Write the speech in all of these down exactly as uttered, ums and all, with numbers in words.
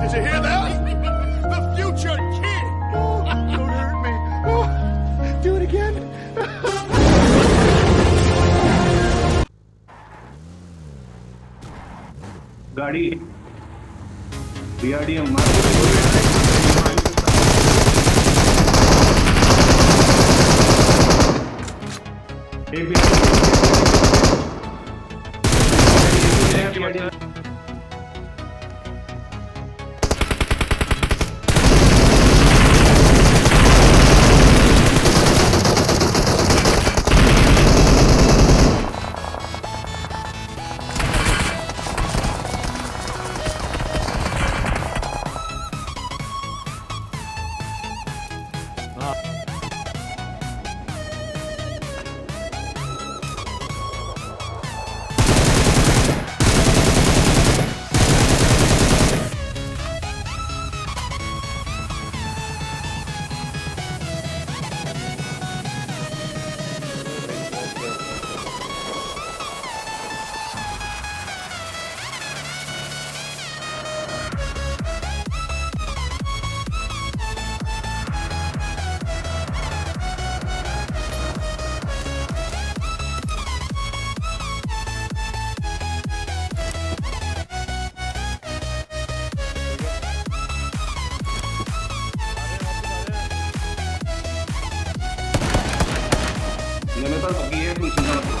Did you hear that? The future kid. Oh, don't hurt me. Oh, do it again. गाड़ी बीआरडी मार एक भी मेरे पास अभी है कोई चिंता मत करो।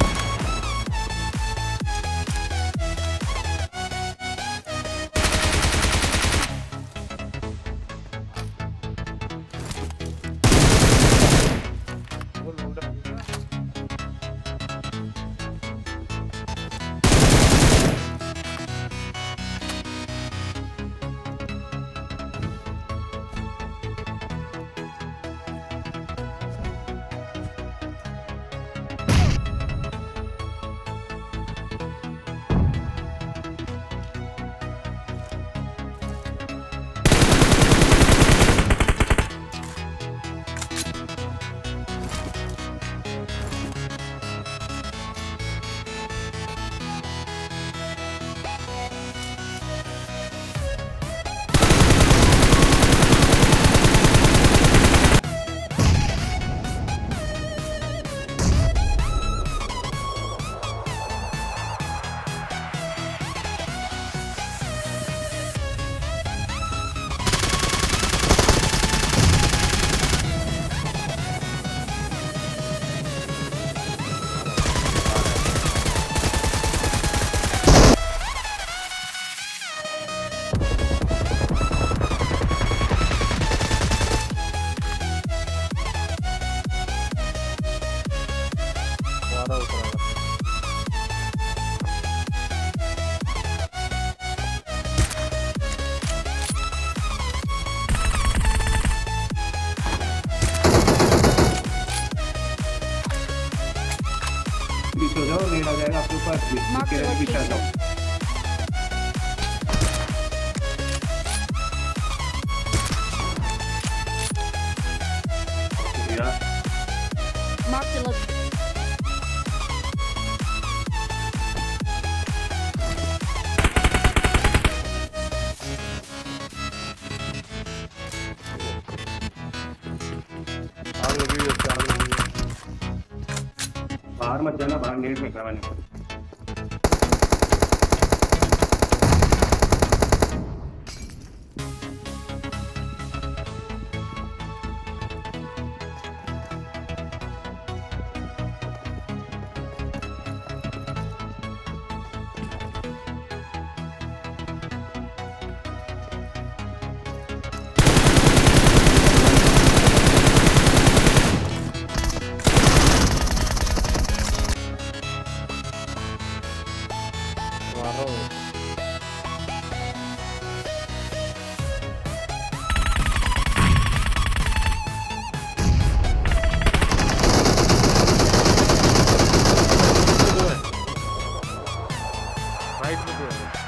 पीछे हो जाओ, रेड आ जाएगा आपके ऊपर। पीछे आ जाओ। Mark the location. आग लगी हुई है, आग लगी हुई है। बाहर मत जाना, बाहर नेट फेंका मैंने। राइट में जो है